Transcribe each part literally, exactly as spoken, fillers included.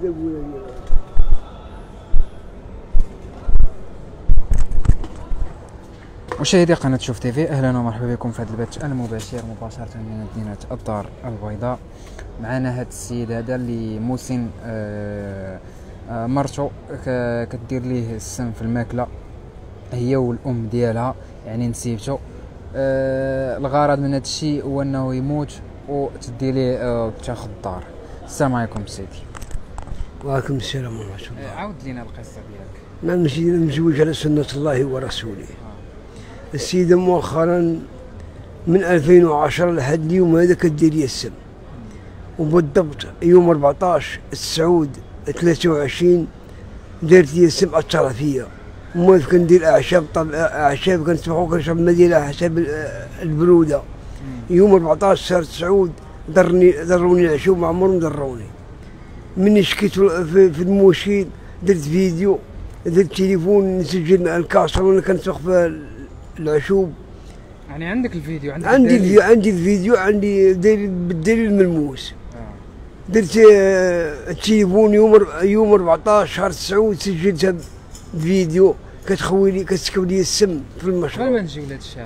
مشاهدي قناة شوف تيفي، اهلا ومرحبا بكم في هذا البث المباشر مباشرة من مدينة الدار البيضاء. معنا هذا السيد هذا اللي موسن آه آه مرته كدير ليه السم في الماكلة هي والام ديالها، يعني نسيبته. آه الغرض من هذا الشيء هو انه يموت وتدي ليه آه وتاخذ الدار. السلام عليكم سيدي. وعليكم السلام ورحمة الله. آه عاود لينا القصة ديالك. نعم سيدي، مزوج على سنة الله ورسوله. السيدة مؤخرا من ألفين وعشرة لحد اليوم هذا كدير لي السم، وبالضبط يوم أربعطاش السعود ثلاثة وعشرين دارت لي السم، أثر فيا. موالف كندير أعشاب، طب أعشاب كنسبح وكنشرب ما ديال على حسب البرودة. يوم أربعطاش صار السعود ضرني ضروني العشوب، ما عمرهم ضروني. مني شكيت في الموشين درت فيديو، درت تليفون نسجل الكاسر وانا كنسوق في العشوب. يعني عندك الفيديو؟ عندك عندي الفيديو، عندي الفيديو، عندي بالدليل الملموس. آه. درت آه التليفون يوم يوم أربعطاش شهر السعود سجلتها فيديو كتخوي لي كتسكب لي السم في المشروع. قبل ما نجيو لهاد الشيء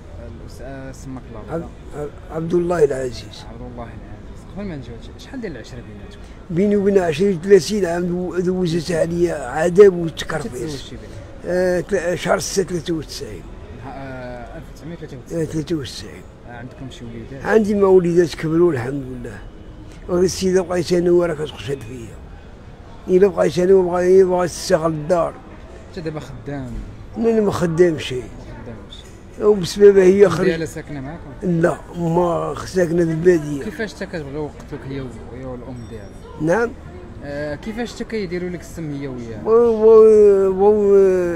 سماك الله عبد الله العزيز. عبد الله العزيز. قبل ما نجيو شحال ديال العشره بيناتكم؟ بيني وبين عشرين ثلاثين عام دوزتها عليا عذاب وتكرفيس. آه شهر ستة ثلاثة وتسعين. ألف وتسعمائة وثلاثة وتسعين. ثلاثة وتسعين. عندكم شي وليدات؟ عندي موليدات كبروا الحمد لله. والسيدة بقيت انا ورا كتخشد فيا. إلا بقيت انا وبغا يبغى تستغل الدار. أنت دابا خدام؟ أنا ما خدامش. ما خدامش. وبسببها هي خرجت. ديالها ساكنة معاكم؟ لا، ما ساكنة في البادية. كيفاش أنت كتبغي يوقتوك هي وهي والأم ديالها؟ نعم؟ آه كيفاش أنت كيديروا لك السم هي وياها؟ و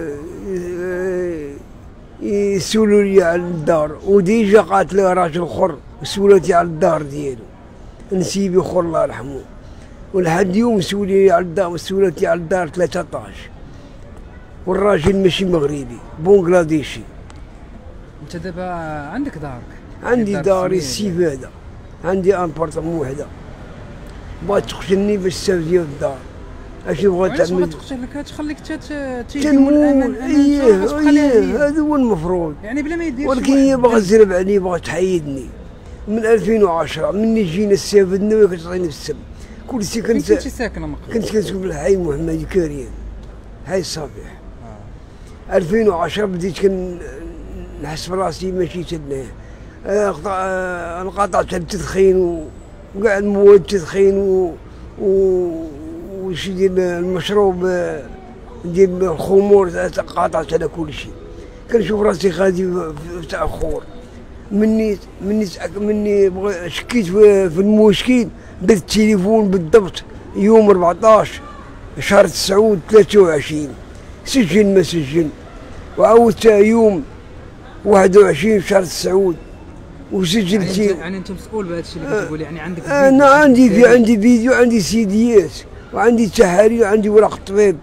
يسولوا لي على الدار، وديجا قاتله راجل اخر سولتي على الدار ديالو، نسيبي اخر الله يرحمه، ولحد يوم سولي على الدار، سولتي على الدار ثلاثطاش، والراجل ماشي مغربي بنغلاديشي. انت دابا عندك دارك؟ عندي داري السيفاده، عندي انبارتمون وحده، بغات تقتلني باش تساوي الدار. اش بغات تعمل؟ علاش بغات تقتلك؟ تخليك تنمو الامل. اييه اييه هذا هو المفروض، يعني بلا ما يدير. ولكن هي باغا تزرب علي، باغا تحيدني. من ألفين وعشرة مني جينا استفدنا وهي كتعطيني في السم. كل شيء كنت كنت ساكنه مقبل؟ كنت كنسكن في الحي محمد كاريان، حي الصبيح. آه. ألفين وعشرة بديت كنحس براسي ماشي تناه. آه انقطعت التدخين وكاع المواد التدخين و, و... وش ديال المشروب ديال الخمور، قاطعت على كل شيء. كنشوف راسي غادي في تاخر. مني مني مني شكيت في المشكل، درت التليفون بالضبط يوم أربعطاش شهر تسعود ثلاثة وعشرين، سجل ما سجل، وعاودت يوم واحد وعشرين شهر تسعود وسجلت. يعني, يعني انت مسؤول بهذا الشيء اللي كتقول؟ يعني عندك انا عندي في عندي فيديو، عندي سيديات، وعندي تحاليل، وعندي ورق الطبيب.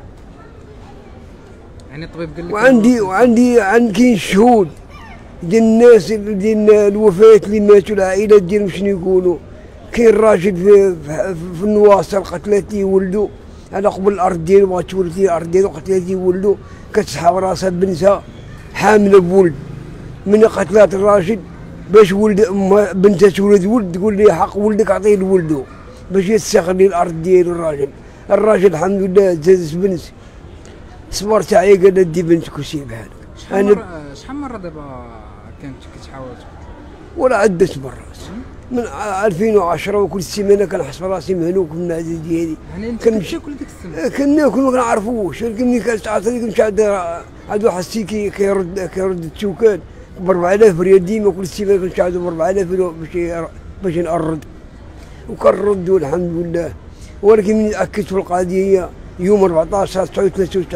يعني الطبيب قال لك؟ وعندي وعندي عندي كاين شهود ديال الناس ديال الوفيات اللي ماتوا، العائلات ديالهم شنو يقولوا. كاين راجل في, في النواصر قتلت ليه ولده على قبل الارض ديالو، بغات تورث ليه الارض ديالو، قتلت ليه ولده، كتسحب راسها بنتها حامله بولد. من قتلات الراجل باش ولد امها بنتها تولد ولد، تقول لي حق ولدك اعطيه لولده باش يستغل الارض ديالو. الراجل الراجل الحمد لله زادت بنت، صبرت عليه قال لها دي بنتك وسير بحالك. شحال مرة شحال مرة دابا كانت كتحاول؟ ولا عدة مرات من ألفين وعشرة، وكل سيمانه كنحس براسي مهلوك من المعده ديالي. يعني انت كتاكل ديك السم؟ كناكل ما كنعرفوش، ولكن ملي كتعطيني كنمشي عند عند واحد السي كيرد كيرد التوكان ب أربعة آلاف ريال ديما، كل سيمانه كنمشي عندو ب أربعة آلاف باش باش نرد، وكنرد والحمد لله. ولكن ملي تاكدت في القضيه يوم أربعطاش شهر تسعود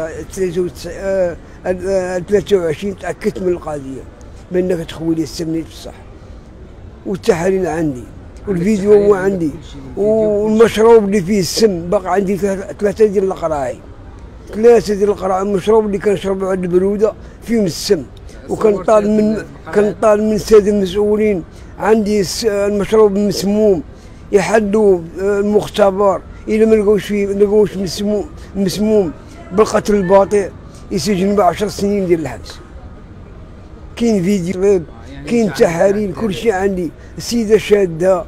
ثلاثة وعشرين تاكدت من القضيه بانك تخوي لي السم بصح، والتحاليل عندي، والفيديو هو عندي، والمشروب اللي فيه السم باقي عندي ثلاثه ديال القراعي، ثلاثه ديال القراعي المشروب اللي كنشربوا على البروده فيهم السم. وكنطالب من كنطالب من الساده المسؤولين، عندي المشروب مسموم، يحلوا المختبر الا ما لقوش فيه لقوش مسموم مسموم بالقتل الباطئ يسجن بعشر سنين ديال الحبس. كاين فيديو، كاين تحاليل، كل شيء عندي. السيده شاده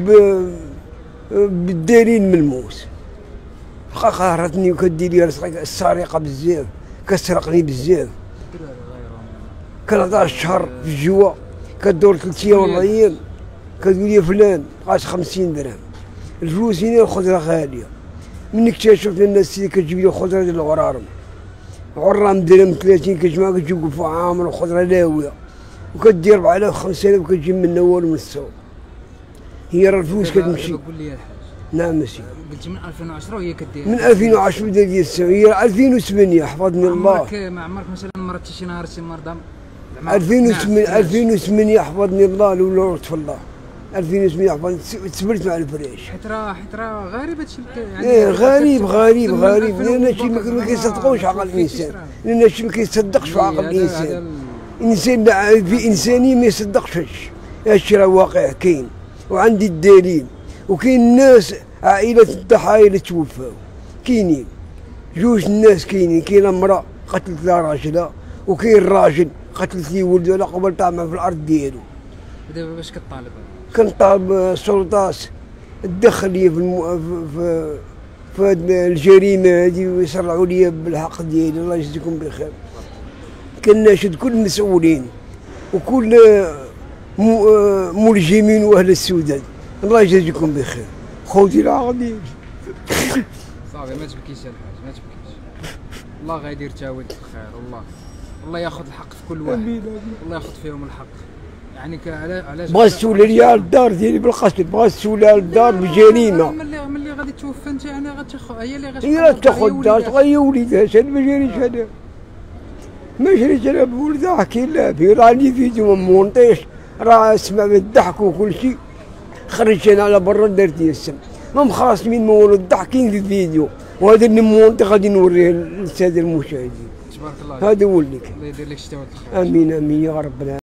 بالدليل ملموس. بقى قهرتني وكدير لي السرقه بزاف، كسرقني بزاف. كنعطيها الشهر في الجوا كدور ثلاث ايام ولا ايام كتقول لي فلان بقات خمسين درهم. الفلوس هنا الخضره غاليه. من اكتشفت ان الناس اللي كتجيب لي خضره ديال الغرارم عرام درهم ثلاثين كتجمع كتجيب قفوع عامر وخضره لاويه وكدير أربعة آلاف خمسة آلاف وكتجيب منا والو من السوق. هي راه الفلوس كتمشي. قول لي الحاج. نعم ماشي. قلت من ألفين وعشرة وهي كدير. من ألفين وعشرة بدا ديال السوق، هي ألفين وثمانية حفظني الله. عمرك ما عمرك مثلا مرضتي شي نهار شي مرضى؟ ألفين وثمانية ألفين وثمانية حفظني الله لولا لطف الله. ألفين وثمانية حفظني تسبلت مع الفراش. حيت راه حيت راه غريب هادشي يعني. ايه غريب غريب غريب لان هادشي ما كيصدقوش عقل الانسان، لان هادشي ما كيصدقش في عقل الانسان. الانسان في انساني ما يصدقش هادشي. هادشي راه واقع كاين وعندي الدليل. وكاين ناس عائلة الضحايا اللي توفاو كاينين جوج الناس كاينين. كاينه امراه قتلت لها راجلها وكاين راجل قتلت لي ولده على قبل طعمه في الارض ديالو. دابا باش كطالب؟ كنطالب السلطات تدخل لي في الم... في في هاد الجريمه هذه ويسرعوا لي بالحق ديالي. الله يجزيكم بخير. كناشد كل المسؤولين وكل ملجمين واهل السودان الله يجزيكم بخير. خوتي العظيم صافي ما تبكيش يا الحاج ما تبكيش. الله غيدير تاويل الخير. والله الله ياخذ الحق في كل واحد. الله ياخذ فيهم الحق. يعني علاش بغات تولي لي الدار ديالي بالقتل، بغات تولي الدار بجريمه. ملي ملي غادي توفى انت يعني غتاخذ هي اللي غتاخذ هي تاخذ الدار تغير وليدها. انا ما جاريش انا ما جريت انا بولدها. حكي لها في راني فيديو ما مونطيش راه سمع بالضحك وكل شيء. خرجت انا على برا درت لي السم ما مخاصمين ما والو. الضحك كاين في الفيديو وهذا اللي مونطي غادي نوريه للساده المشاهدين. تبارك الله. هذا هو اللي كاين. الله يدير لك شتاوة الخير. امين امين يا رب العالمين.